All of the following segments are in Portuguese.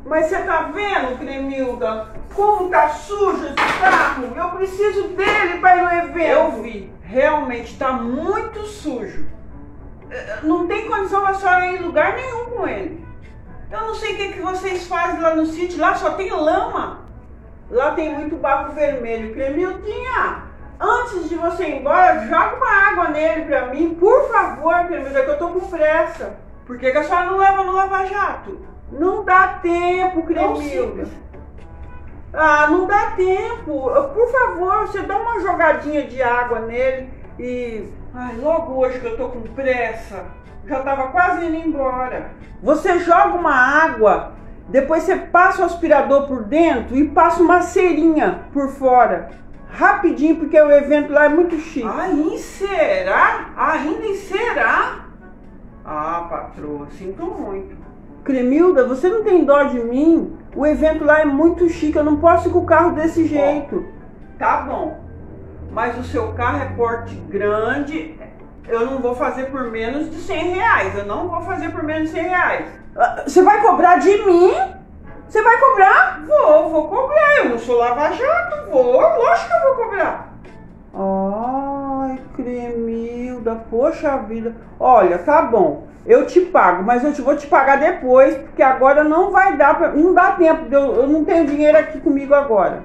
Mas você tá vendo, Cremilda, como tá sujo esse carro? Eu preciso dele para ir no evento. Eu vi, realmente tá muito sujo. Não tem condição da senhora ir em lugar nenhum com ele. Eu não sei o que vocês fazem lá no sítio, lá só tem lama. Lá tem muito barro vermelho. Cremildinha, antes de você ir embora, joga uma água nele pra mim, por favor, Cremilda, que eu tô com pressa. Por que a senhora não leva no lava-jato? Não dá tempo, Cremilda. Não dá tempo. Por favor, você dá uma jogadinha de água nele e... logo hoje que eu tô com pressa, já tava quase indo embora. Você joga uma água, depois você passa o aspirador por dentro e passa uma cerinha por fora. Rapidinho, porque o evento lá é muito chique. Será? Ainda será? Patroa, sinto muito. Cremilda, você não tem dó de mim? O evento lá é muito chique, eu não posso ir com o carro desse jeito. Tá bom, mas o seu carro é porte grande, eu não vou fazer por menos de R$100. Eu não vou fazer por menos de R$100. Você vai cobrar de mim? Você vai cobrar? Vou cobrar. Eu não sou lava-jato, lógico que eu vou cobrar. Ai, Cremilda, poxa vida. Olha, tá bom, eu te pago, mas eu vou te pagar depois, porque agora não vai dar, não dá tempo, eu não tenho dinheiro aqui comigo agora.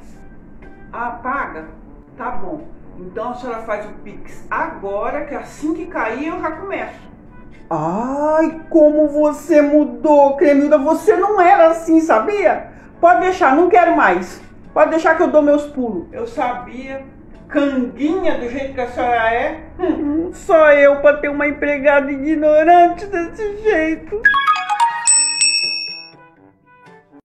Paga? Tá bom. Então a senhora faz o Pix agora, que assim que cair eu já começo. Ai, como você mudou, Cremilda. Você não era assim, sabia? Pode deixar, não quero mais. Pode deixar que eu dou meus pulos. Eu sabia. Canguinha do jeito que a senhora é. Só eu pra ter uma empregada ignorante desse jeito.